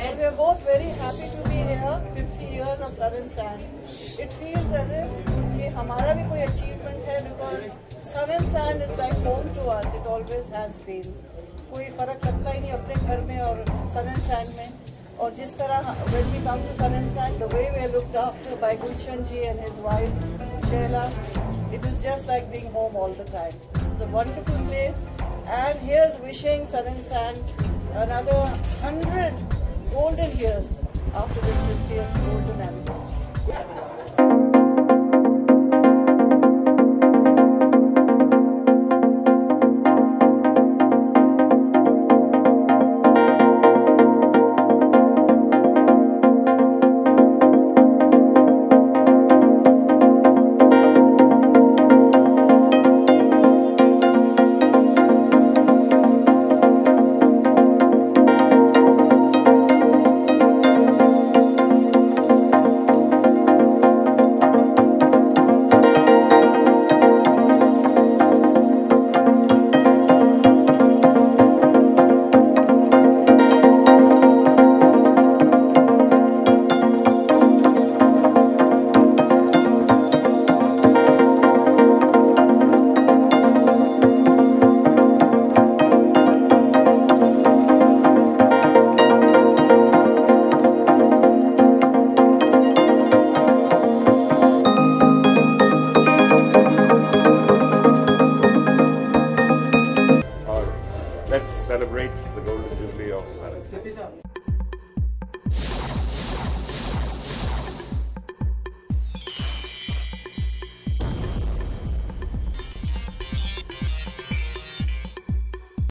And we are both very happy to be here. 50 years of Sun and Sand. It feels as if कि हमारा भी कोई achievement है, because Sun and Sand is like home to us. It always has been. कोई फर्क लगता ही नहीं अपने घर में और Sun and Sand में. और जिस तरह when we come to Sun and Sand, the way we are looked after by Gulshan ji and his wife Sheila, it is just like being home all the time. This is a wonderful place, and here's wishing Sun and Sand another 100 golden years after this 50th golden anniversary. Let's celebrate the Golden Jubilee of Sun and Sand.